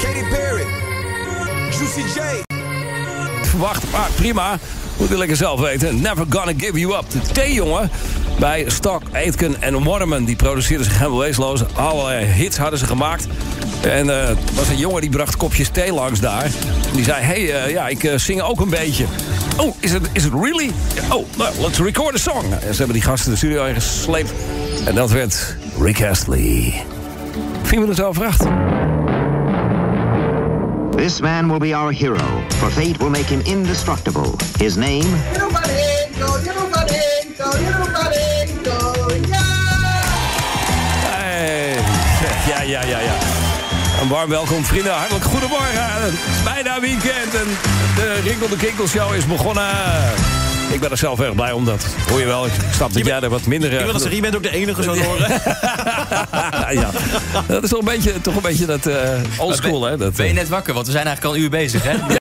Katy Perry. Juicy J. Verwacht, maar prima. Moet je lekker zelf weten. Never Gonna Give You Up. De T-jongen bij Stock, Aitken en Waterman. Die produceerden zich helemaal weesloos. Allerlei hits hadden ze gemaakt. En was een jongen die bracht kopjes thee langs daar. Die zei, hey, ik zing ook een beetje. Oh, is it really? Oh, nou, let's record a song. En ze hebben die gasten de studio ingesleept. En dat werd Rick Astley. 4 minuten over 8. This man will be our hero, for fate will make him indestructible. His name... Hey. Ja. Een warm welkom, vrienden. Hartelijk goedemorgen. Het is bijna weekend en de Rinkel de Kinkel Show is begonnen. Ik ben er zelf erg blij om, dat hoor je wel. Ik snap dat jij er wat minder... Ik wil dat zeggen, je bent ook de enige zo horen. Ja, dat is toch een beetje dat oldschool, hè? Ben je net wakker, want we zijn eigenlijk al een uur bezig, hè?